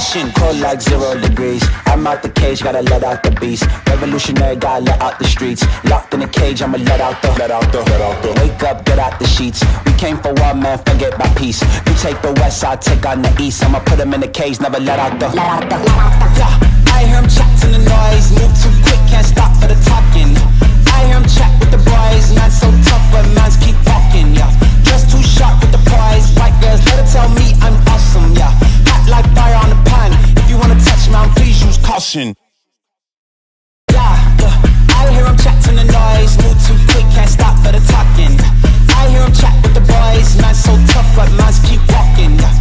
Caution, cold like 0 degrees. I'm out the cage, gotta let out the beast. Revolutionary, gotta let out the streets. Locked in a cage, I'ma let out the Wake up, get out the sheets. We came for war, man, forget my peace. You take the west, I'll take on the east. I'ma put him in the cage, never let out the Yeah, I hear him chat to the noise. Move too quick, can't stop for the talking. I hear him chat with the boys. Man so tough, but mans keep walking, yeah. Just too sharp with the prize. White girls, let her tell me I'm awesome, yeah. Hot like fire on the pan. If you wanna touch me, please use caution. I hear him chat to the noise. Move too quick, can't stop for the talking. I hear him chat with the boys. Man so tough, but mans keep walking, yeah.